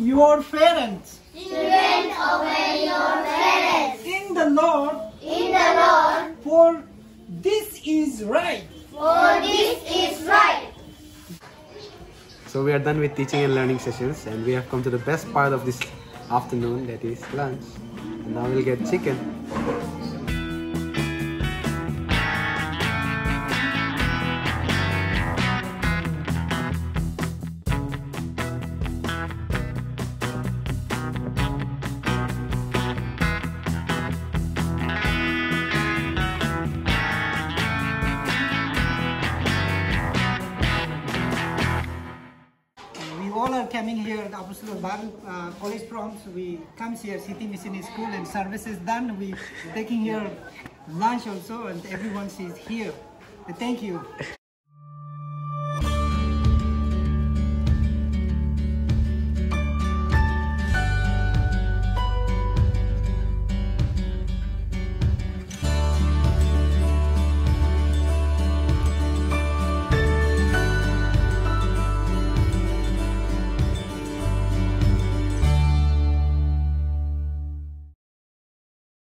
your parents. Children, obey your parents. In the Lord, for this is right. For this is right. So we are done with teaching and learning sessions, and we have come to the best part of this afternoon, that is lunch. And now we'll get chicken. We all are coming here at Apostolic College Proms. We comes here, City Mission School, and service is done. We taking here lunch also, and everyone is here. Thank you.